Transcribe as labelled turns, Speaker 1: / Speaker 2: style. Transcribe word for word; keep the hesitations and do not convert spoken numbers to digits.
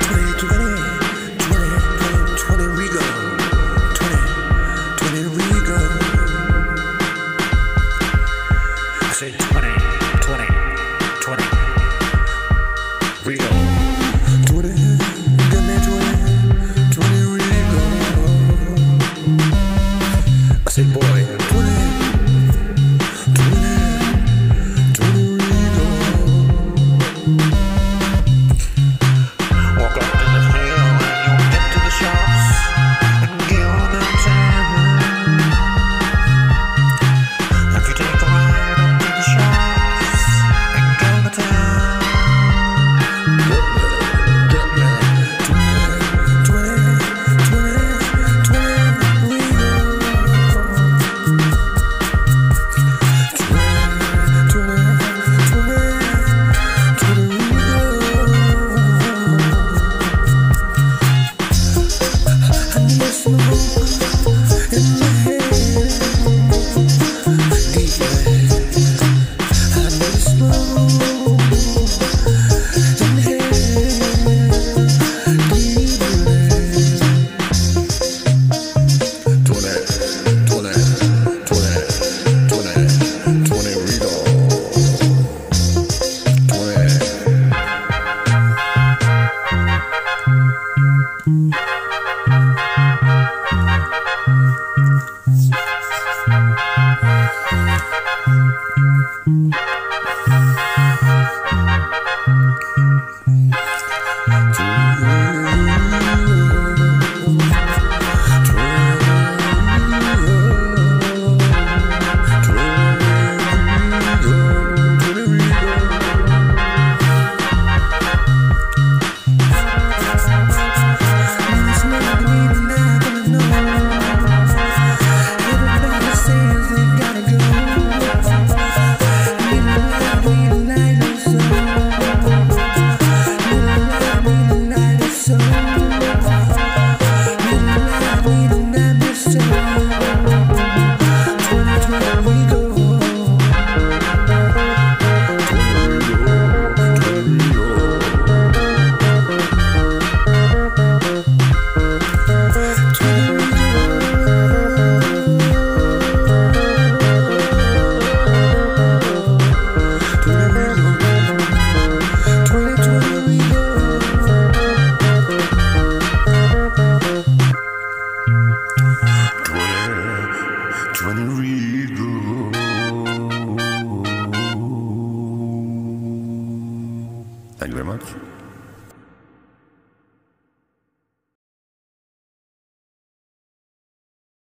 Speaker 1: twenty, twenty, twenty, twenty Regal, twenty, twenty Regal. I said twenty, twenty, twenty Regal. twenty, give me twenty, twenty Regal. I said boy, twenty, twenty, twenty Regal. Walk up to the hill and you'll get to the shops and get on the town. If you take a ride up to the shops and go to town. Get me, get me, twenty, twenty, twenty, twenty Regal. Twenty, twenty, twenty, twenty Regal. I need smoke in my head, deeply. I need smoke in my head, deeply. Twenty, twenty, twenty, twenty, twenty Regal. Twenty.